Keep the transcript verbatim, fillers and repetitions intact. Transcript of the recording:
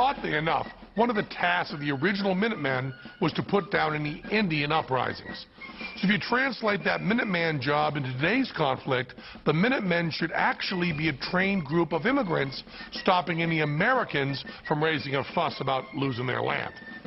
Oddly enough, one of the tasks of the original Minutemen was to put down any Indian uprisings. So if you translate that Minuteman job into today's conflict, the Minutemen should actually be a trained group of immigrants stopping any Americans from raising a fuss about losing their land.